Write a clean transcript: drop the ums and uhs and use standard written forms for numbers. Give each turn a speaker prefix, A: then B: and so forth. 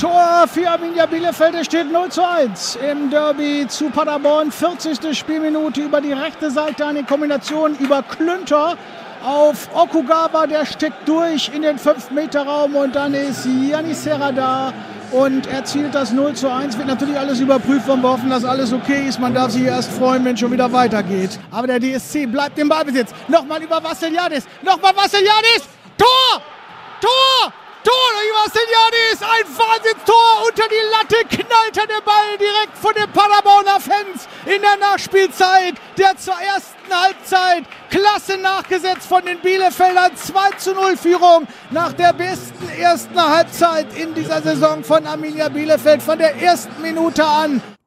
A: Tor für Arminia Bielefeld, es steht 0:1 im Derby zu Paderborn. 40. Spielminute über die rechte Seite, eine Kombination über Klünter auf Okugawa, der steckt durch in den 5-Meter-Raum und dann ist Yanis Serra da und erzielt das 0:1. Wird natürlich alles überprüft worden, wir hoffen, dass alles okay ist. Man darf sich erst freuen, wenn es schon wieder weitergeht. Aber der DSC bleibt im Ballbesitz. Nochmal über Vassiliadis. Tor! Tor! Vassiliadis, ein Wahnsinnstor unter die Latte, knallt er den Ball direkt von den Paderborner Fans in der Nachspielzeit der zur ersten Halbzeit. Klasse nachgesetzt von den Bielefeldern, 2:0 Führung nach der besten ersten Halbzeit in dieser Saison von Arminia Bielefeld von der ersten Minute an.